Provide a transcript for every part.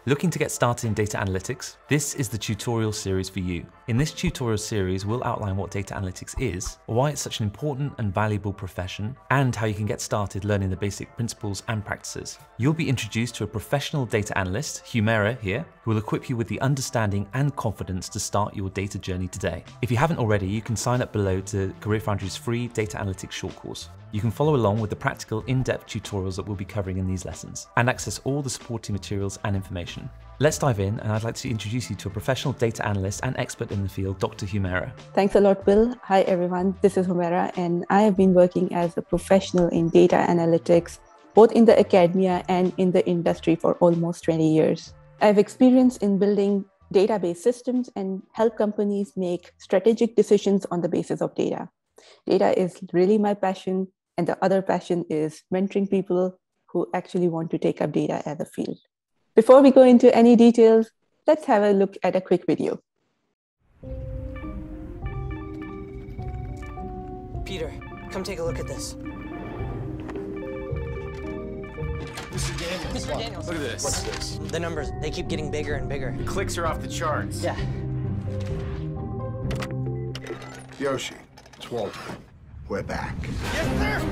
Looking to get started in data analytics? This is the tutorial series for you. In this tutorial series, we'll outline what data analytics is, why it's such an important and valuable profession, and how you can get started learning the basic principles and practices. You'll be introduced to a professional data analyst, Humera here, who will equip you with the understanding and confidence to start your data journey today. If you haven't already, you can sign up below to CareerFoundry's free data analytics short course. You can follow along with the practical, in-depth tutorials that we'll be covering in these lessons, and access all the supporting materials and information. Let's dive in, and I'd like to introduce you to a professional data analyst and expert in the field, Dr. Humera. Thanks a lot, Bill. Hi, everyone. This is Humera, and I have been working as a professional in data analytics, both in the academia and in the industry for almost 20 years. I have experience in building database systems and help companies make strategic decisions on the basis of data. Data is really my passion, and the other passion is mentoring people who actually want to take up data as a field. Before we go into any details, let's have a look at a quick video. Peter, come take a look at this. Mr. Daniels. Mr. Daniels. Look at this. What's this? The numbers, they keep getting bigger and bigger. The clicks are off the charts. Yeah. Yoshi, it's Walter. We're back. Yes, sir.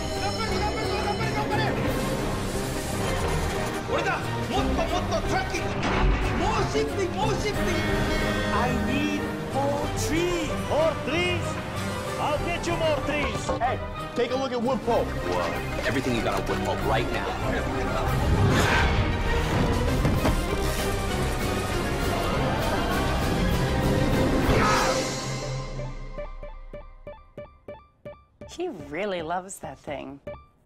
I need more trees. More trees? I'll get you more trees. Hey, take a look at wood pulp. Whoa. Everything you got on wood pulp right now. He really loves that thing.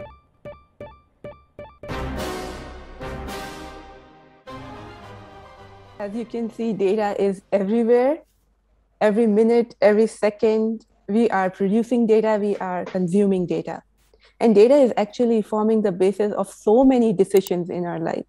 As you can see, data is everywhere. Every minute, every second, we are producing data, we are consuming data. And data is actually forming the basis of so many decisions in our life.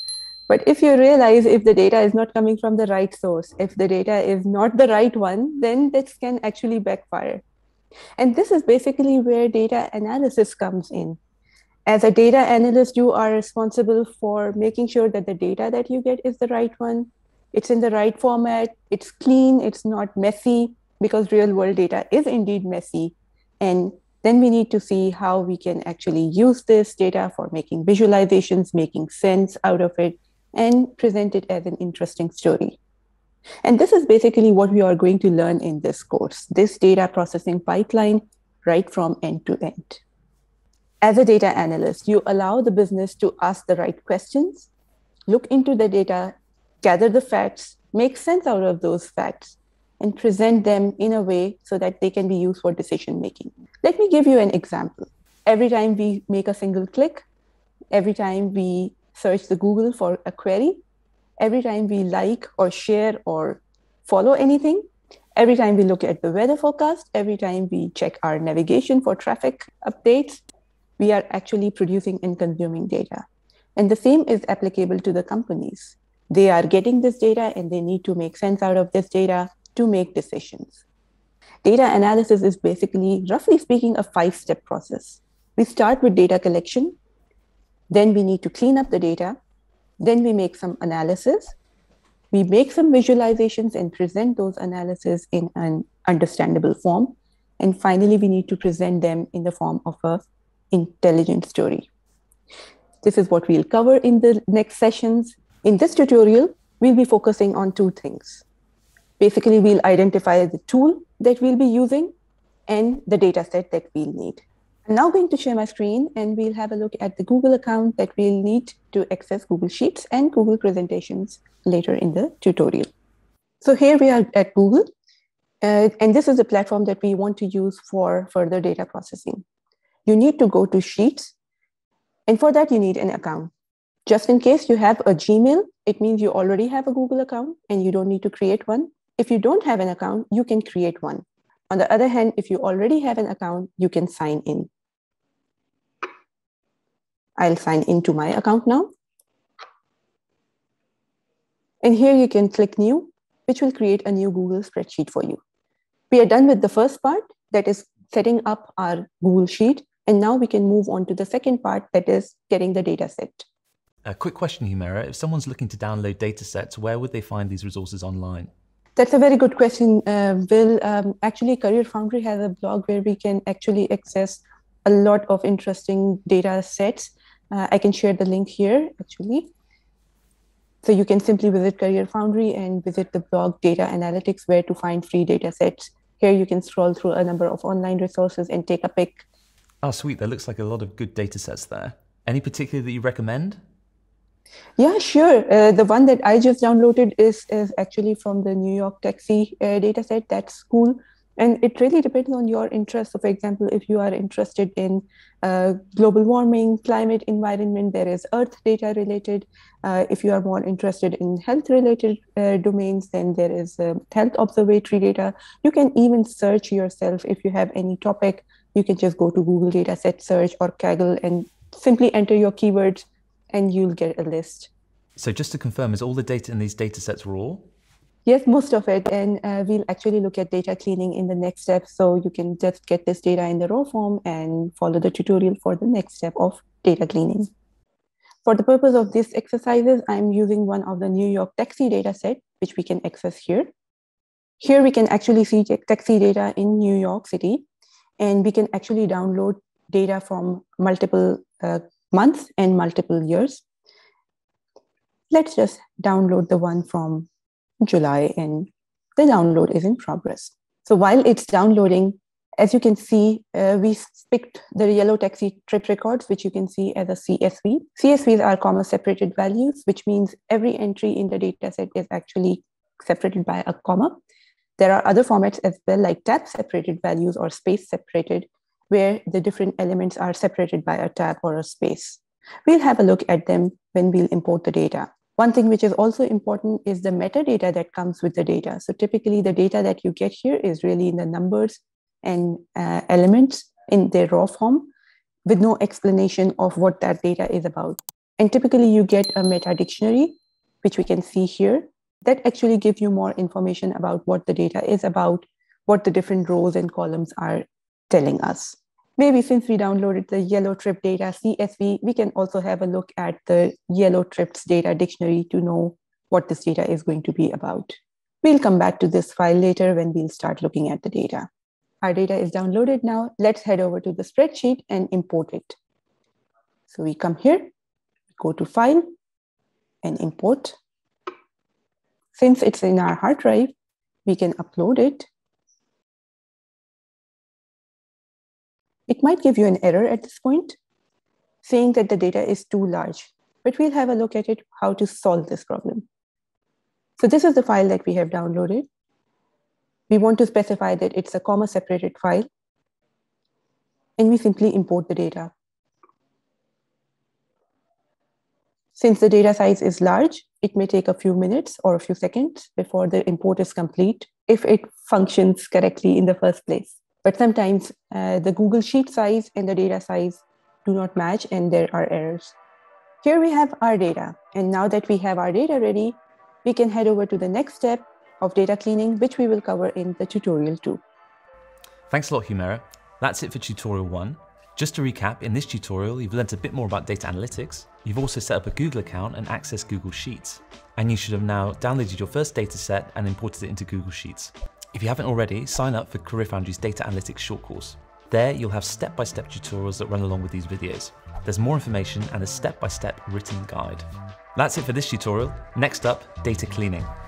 But if you realize if the data is not coming from the right source, if the data is not the right one, then this can actually backfire. And this is basically where data analysis comes in. As a data analyst, you are responsible for making sure that the data that you get is the right one. It's in the right format, it's clean, it's not messy, because real world data is indeed messy. And then we need to see how we can actually use this data for making visualizations, making sense out of it, and present it as an interesting story. And this is basically what we are going to learn in this course, this data processing pipeline right from end to end. As a data analyst, you allow the business to ask the right questions, look into the data, gather the facts, make sense out of those facts, and present them in a way so that they can be used for decision making. Let me give you an example. Every time we make a single click, every time we search the Google for a query, every time we like or share or follow anything, every time we look at the weather forecast, every time we check our navigation for traffic updates, we are actually producing and consuming data. And the same is applicable to the companies. They are getting this data and they need to make sense out of this data to make decisions. Data analysis is basically, roughly speaking, a 5-step process. We start with data collection, then we need to clean up the data, then we make some analysis, we make some visualizations and present those analyses in an understandable form, and finally we need to present them in the form of an intelligent story. This is what we'll cover in the next sessions. In this tutorial, we'll be focusing on 2 things. Basically, we'll identify the tool that we'll be using and the data set that we'll need. I'm now going to share my screen and we'll have a look at the Google account that we'll need to access Google Sheets and Google presentations later in the tutorial. So here we are at Google, and this is the platform that we want to use for further data processing. You need to go to Sheets, and for that you need an account. Just in case you have a Gmail, it means you already have a Google account and you don't need to create one. If you don't have an account, you can create one. On the other hand, if you already have an account, you can sign in. I'll sign into my account now. And here you can click New, which will create a new Google spreadsheet for you. We are done with the first part, that is setting up our Google Sheet. And now we can move on to the second part, that is getting the data set. A quick question, Humera. If someone's looking to download datasets, where would they find these resources online? That's a very good question, Bill. Actually, CareerFoundry has a blog where we can actually access a lot of interesting data sets. I can share the link here, actually. So you can simply visit CareerFoundry and visit the blog Data Analytics, where to find free data sets. Here you can scroll through a number of online resources and take a pick. Oh, sweet. There looks like a lot of good datasets there. Any particular that you recommend? Yeah, sure. The one that I just downloaded is actually from the New York Taxi dataset. That's cool. And it really depends on your interest. So for example, if you are interested in global warming, climate, environment, there is Earth data related. If you are more interested in health related domains, then there is health observatory data. You can even search yourself if you have any topic. You can just go to Google Dataset Search or Kaggle and simply enter your keywords and you'll get a list. So just to confirm, is all the data in these datasets raw? Yes, most of it. And we'll actually look at data cleaning in the next step. So you can just get this data in the raw form and follow the tutorial for the next step of data cleaning. For the purpose of these exercises, I'm using one of the New York Taxi dataset, which we can access here. Here we can actually see taxi data in New York City, and we can actually download data from multiple months and multiple years. Let's just download the one from July, and the download is in progress. So while it's downloading, as you can see, we picked the yellow taxi trip records, which you can see as a CSV. CSVs are comma separated values, which means every entry in the dataset is actually separated by a comma. There are other formats as well, like tab separated values or space separated, where the different elements are separated by a tab or a space. We'll have a look at them when we'll import the data. One thing which is also important is the metadata that comes with the data. So typically the data that you get here is really in the numbers and elements in their raw form with no explanation of what that data is about. And typically you get a meta dictionary, which we can see here, that actually gives you more information about what the data is about, what the different rows and columns are telling us. Maybe since we downloaded the yellow trip data CSV, we can also have a look at the yellow trips data dictionary to know what this data is going to be about. We'll come back to this file later when we'll start looking at the data. Our data is downloaded now. Let's head over to the spreadsheet and import it. So we come here, go to File and Import. Since it's in our hard drive, we can upload it. It might give you an error at this point, saying that the data is too large, but we'll have a look at it, how to solve this problem. So this is the file that we have downloaded. We want to specify that it's a comma separated file, and we simply import the data. Since the data size is large, it may take a few minutes or a few seconds before the import is complete if it functions correctly in the first place. But sometimes the Google Sheet size and the data size do not match and there are errors. Here we have our data. And now that we have our data ready, we can head over to the next step of data cleaning, which we will cover in the tutorial 2. Thanks a lot, Humera. That's it for tutorial 1. Just to recap, in this tutorial, you've learned a bit more about data analytics. You've also set up a Google account and accessed Google Sheets. And you should have now downloaded your first data set and imported it into Google Sheets. If you haven't already, sign up for CareerFoundry's Data Analytics short course. There, you'll have step-by-step tutorials that run along with these videos. There's more information and a step-by-step written guide. That's it for this tutorial. Next up, data cleaning.